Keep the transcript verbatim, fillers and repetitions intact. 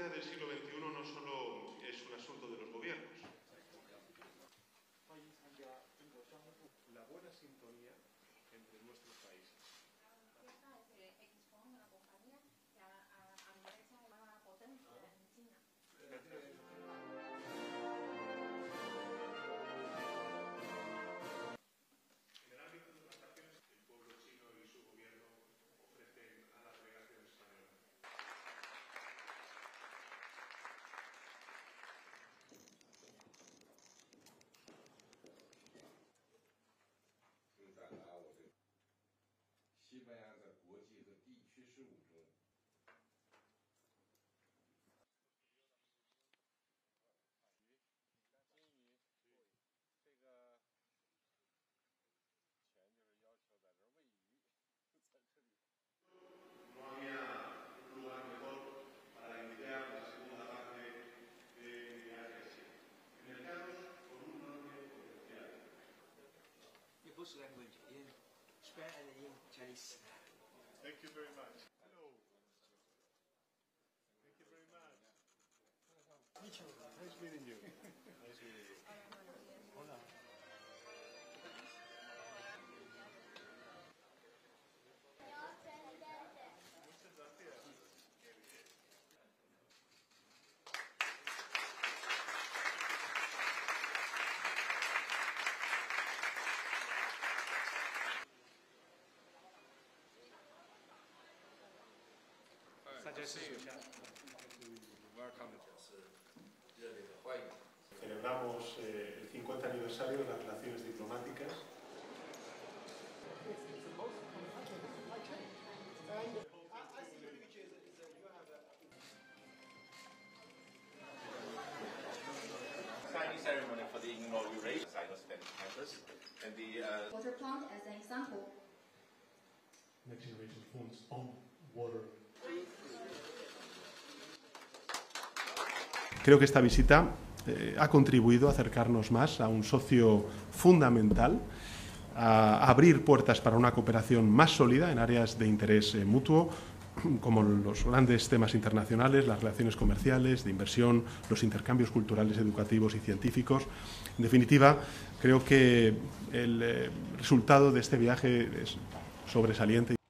diplomacia del siglo veintiuno no solo es un asunto de los gobiernos. La buena sintonía entre nuestros países. No había un lugar mejor para iniciar la segunda parte de mi viaje así. Mercados con un enorme potencial. Your both language in Spanish and in Chinese. Thank you very much. Hello. Thank you very much. Nice meeting you. Nice meeting you. Hola. Muchas gracias. Celebramos eh, el cincuenta aniversario de las relaciones diplomáticas. Signing ceremony for the inauguration of the Spanish campus and the uh, water plant as an example. Next Generation Fund's own water. Creo que esta visita eh, ha contribuido a acercarnos más a un socio fundamental, a abrir puertas para una cooperación más sólida en áreas de interés eh, mutuo, como los grandes temas internacionales, las relaciones comerciales, de inversión, los intercambios culturales, educativos y científicos. En definitiva, creo que el eh, resultado de este viaje es sobresaliente.